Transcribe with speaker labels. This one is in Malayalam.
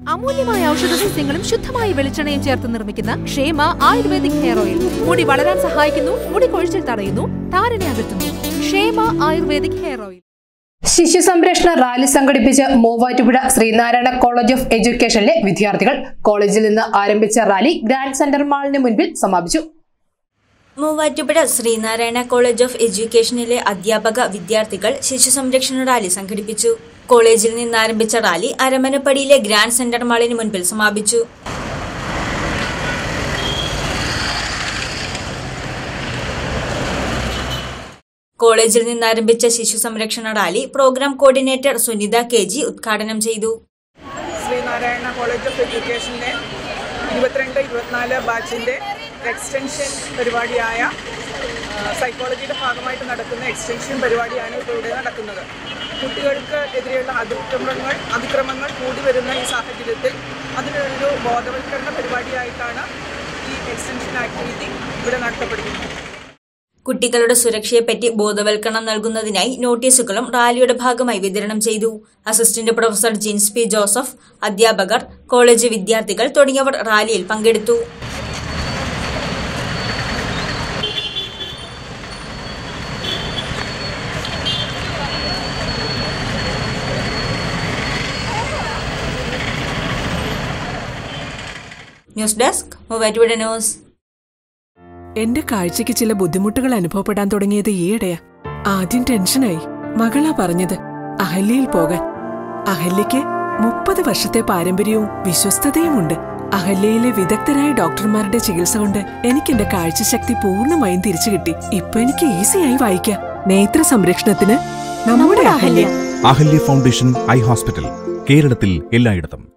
Speaker 1: അമൂല്യമായ ഔഷധ സസ്യങ്ങളും ശുദ്ധമായ വെളിച്ചെണ്ണയും ചേർത്ത് നിർമ്മിക്കുന്ന ക്ഷേമ ആയുർവേദിക് ഹെയർ ഓയിൽ മുടി വളരാൻ സഹായിക്കുന്നു, മുടി കൊഴിച്ചിൽ തടയുന്നു, താരനെ അകറ്റുന്നു. ക്ഷേമ ആയുർവേദിക് ഹെയർ ഓയിൽ.
Speaker 2: ശിശു സംരക്ഷണ റാലി സംഘടിപ്പിച്ച് മൂവാറ്റുപുഴ ശ്രീനാരായണ കോളേജ് ഓഫ് എഡ്യൂക്കേഷനിലെ വിദ്യാർത്ഥികൾ. കോളേജിൽ നിന്ന് ആരംഭിച്ച റാലി ഗ്രാൻഡ് സെന്റർ മാളിന് മുൻപിൽ സമാപിച്ചു.
Speaker 3: മൂവാറ്റുപുഴ ശ്രീനാരായണ കോളേജ് ഓഫ് എഡ്യൂക്കേഷനിലെ അധ്യാപക വിദ്യാർത്ഥികൾ ശിശു സംരക്ഷണ റാലി സംഘടിപ്പിച്ചു. കോളേജിൽ നിന്ന് ആരംഭിച്ച റാലി അരമനപ്പടിയിലെ ഗ്രാൻഡ് സെന്റർ മാളിന് മുൻപിൽ സമാപിച്ചു. കോളേജിൽ നിന്ന് ആരംഭിച്ച ശിശു സംരക്ഷണ rally programme coordinator Sunitha K G. ഉദ്ഘാടനം ചെയ്തു.
Speaker 4: ശ്രീനാരായണ കോളേജ് ഓഫ് എഡ്യൂക്കേഷനിലെ 22-24 ബാച്ചിന്റെ എക്സ്റ്റൻഷൻ പരിപാടിയായ സൈക്കോളജിയുടെ ഭാഗമായിട്ട് നടക്കുന്ന എക്സ്റ്റൻഷൻ പരിപാടിയാണ് ഇവിടെ നടക്കുന്നത്. കുട്ടികൾക്ക് എതിരെയുള്ള അതിക്രമങ്ങൾ കൂടി വരുന്ന ഈ സാഹചര്യത്തിൽ അതിനൊരു ബോധവൽക്കരണ പരിപാടിയായിട്ടാണ് ഈ എക്സ്റ്റൻഷൻ ആക്ടിവിറ്റി ഇവിടെ നടത്തപ്പെടുന്നത്.
Speaker 3: കുട്ടികളുടെ സുരക്ഷയെപ്പറ്റി ബോധവൽക്കരണം നൽകുന്നതിനായി നോട്ടീസുകളും റാലിയുടെ ഭാഗമായി വിതരണം ചെയ്തു. Assistant professor Jins P Joseph, അധ്യാപകർ, കോളേജ് വിദ്യാർത്ഥികൾ തുടങ്ങിയവർ റാലിയിൽ പങ്കെടുത്തു. News desk Muvattupuzha news.
Speaker 5: എന്റെ കാഴ്ചയ്ക്ക് ചില ബുദ്ധിമുട്ടുകൾ അനുഭവപ്പെടാൻ തുടങ്ങിയത് ഈയിടെയാ. ആദ്യം ടെൻഷനായി. മകളാ പറഞ്ഞത് അഹല്യയിൽ പോകാൻ. അഹല്യയ്ക്ക് 30 വർഷത്തെ പാരമ്പര്യവും വിശ്വസ്തതയുമുണ്ട്. അഹല്യയിലെ വിദഗ്ധരായ ഡോക്ടർമാരുടെ ചികിത്സ കൊണ്ട് എനിക്ക് എന്റെ കാഴ്ചശക്തി പൂർണ്ണമായും തിരിച്ചു കിട്ടി. ഇപ്പൊ എനിക്ക് ഈസിയായി വായിക്കാം. നേത്ര സംരക്ഷണത്തിന് നമ്മുടെ Ahalya.
Speaker 6: Ahalya foundation eye hospital, കേരളത്തിൽ എല്ലായിടത്തും.